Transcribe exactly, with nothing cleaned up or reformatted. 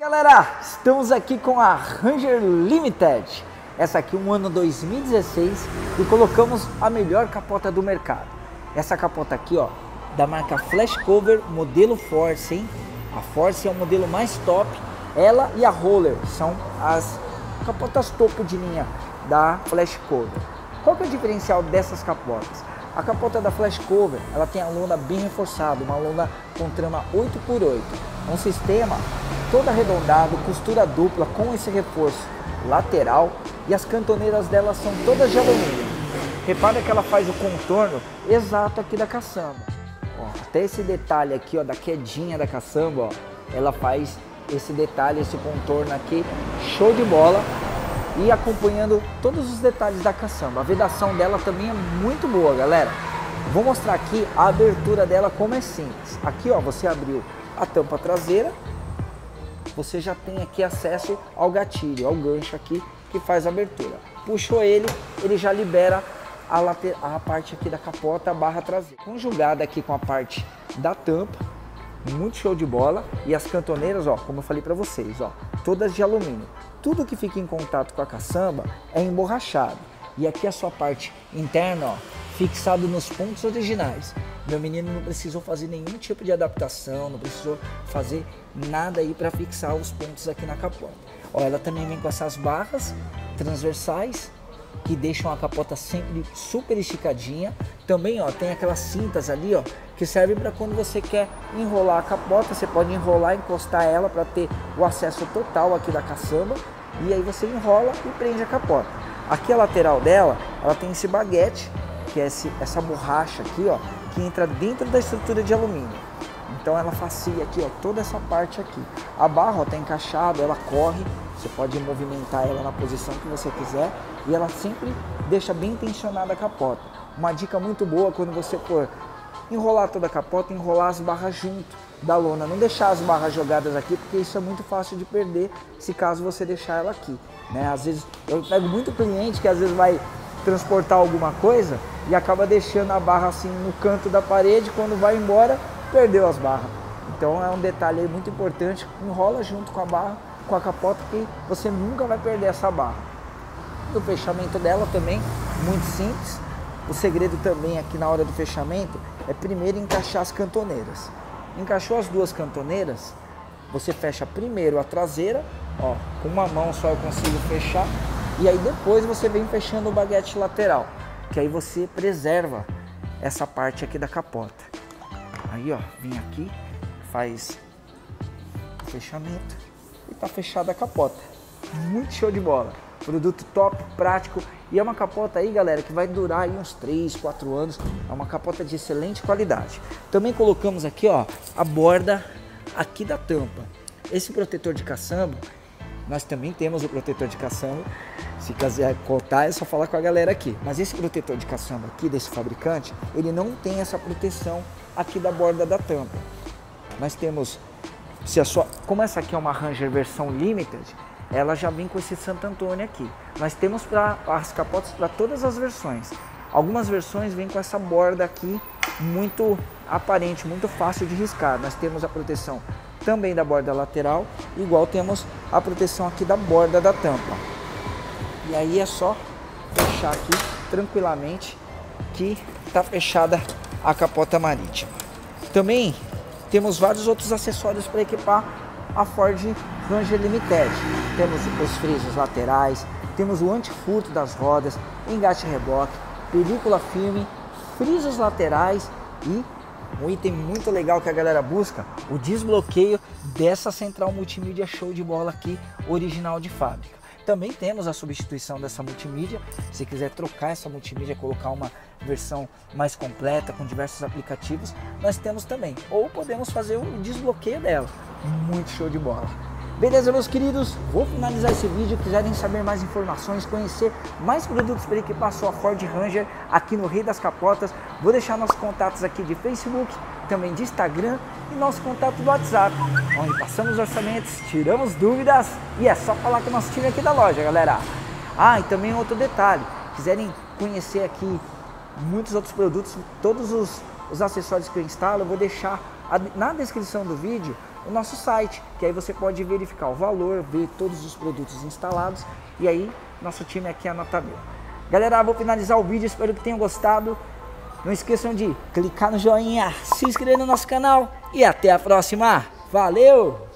Galera, estamos aqui com a Ranger Limited. Essa aqui um ano dois mil e dezesseis e colocamos a melhor capota do mercado. Essa capota aqui, ó, da marca Flash Cover, modelo Force, hein? A Force é o modelo mais top. Ela e a Roller são as capotas topo de linha da Flash Cover. Qual que é o diferencial dessas capotas? A capota da Flash Cover, ela tem a lona bem reforçada, uma lona com trama oito por oito. É um sistema todo arredondado, costura dupla com esse reforço lateral e as cantoneiras dela são todas de alumínio. Repara que ela faz o contorno exato aqui da caçamba. Ó, até esse detalhe aqui, ó, da quedinha da caçamba, ó, ela faz esse detalhe, esse contorno aqui, show de bola. E acompanhando todos os detalhes da caçamba. A vedação dela também é muito boa, galera. Vou mostrar aqui a abertura dela como é simples. Aqui, ó, você abriu a tampa traseira, você já tem aqui acesso ao gatilho, ao gancho aqui que faz a abertura. Puxou ele, ele já libera a, later... a parte aqui da capota, a barra traseira. Conjugada aqui com a parte da tampa, muito show de bola. E as cantoneiras, ó, como eu falei para vocês, ó, todas de alumínio. Tudo que fica em contato com a caçamba é emborrachado. E aqui a sua parte interna, ó, fixado nos pontos originais. Meu menino não precisou fazer nenhum tipo de adaptação, não precisou fazer nada aí para fixar os pontos aqui na capota. Ó, ela também vem com essas barras transversais que deixam a capota sempre super esticadinha. Também, ó, tem aquelas cintas ali, ó, que serve para quando você quer enrolar a capota, você pode enrolar, encostar ela para ter o acesso total aqui da caçamba, e aí você enrola e prende a capota. Aqui a lateral dela, ela tem esse baguete, que é esse, essa borracha aqui, ó, que entra dentro da estrutura de alumínio. Então ela facia aqui, ó, toda essa parte aqui. A barra, ó, tá encaixada, ela corre, você pode movimentar ela na posição que você quiser e ela sempre deixa bem tensionada a capota. Uma dica muito boa quando você for enrolar toda a capota, enrolar as barras junto da lona, não deixar as barras jogadas aqui, porque isso é muito fácil de perder se caso você deixar ela aqui, né? Às vezes eu pego muito cliente que às vezes vai transportar alguma coisa e acaba deixando a barra assim no canto da parede, quando vai embora perdeu as barras. Então é um detalhe aí muito importante, enrola junto com a barra, com a capota, que você nunca vai perder essa barra. O fechamento dela também muito simples. O segredo também aqui na hora do fechamento é primeiro encaixar as cantoneiras. Encaixou as duas cantoneiras, você fecha primeiro a traseira, ó, com uma mão só eu consigo fechar, e aí depois você vem fechando o baguete lateral, que aí você preserva essa parte aqui da capota. Aí, ó, vem aqui, faz o fechamento e tá fechada a capota. Muito show de bola. Produto top, prático, e é uma capota aí, galera, que vai durar aí uns três, quatro anos. É uma capota de excelente qualidade. Também colocamos aqui, ó, a borda aqui da tampa. Esse protetor de caçamba, nós também temos o protetor de caçamba. Se quiser cortar, é só falar com a galera aqui. Mas esse protetor de caçamba aqui desse fabricante, ele não tem essa proteção aqui da borda da tampa. Nós temos, se a sua, como essa aqui é uma Ranger versão Limited, ela já vem com esse Santo Antônio aqui. Nós temos para as capotas para todas as versões. Algumas versões vêm com essa borda aqui muito aparente, muito fácil de riscar. Nós temos a proteção também da borda lateral, igual temos a proteção aqui da borda da tampa. E aí é só fechar aqui tranquilamente que está fechada a capota marítima. Também temos vários outros acessórios para equipar a Ford Ranger Limited. Temos os freios laterais, temos o antifurto das rodas, engate reboque, película filme, frisos laterais e um item muito legal que a galera busca, o desbloqueio dessa central multimídia show de bola aqui, original de fábrica. Também temos a substituição dessa multimídia. Se quiser trocar essa multimídia, colocar uma versão mais completa com diversos aplicativos, nós temos também. Ou podemos fazer o desbloqueio dela. Muito show de bola. Beleza, meus queridos? Vou finalizar esse vídeo. Quiserem saber mais informações, conhecer mais produtos para equipar a sua Ford Ranger aqui no Rei das Capotas, vou deixar nossos contatos aqui de Facebook, também de Instagram e nosso contato do WhatsApp, onde passamos orçamentos, tiramos dúvidas e é só falar com o nosso time aqui da loja, galera. Ah, e também outro detalhe, quiserem conhecer aqui muitos outros produtos, todos os, os acessórios que eu instalo, eu vou deixar na descrição do vídeo o nosso site, que aí você pode verificar o valor, ver todos os produtos instalados e aí nosso time aqui anota mil. Galera, vou finalizar o vídeo, espero que tenham gostado. Não esqueçam de clicar no joinha, se inscrever no nosso canal e até a próxima. Valeu!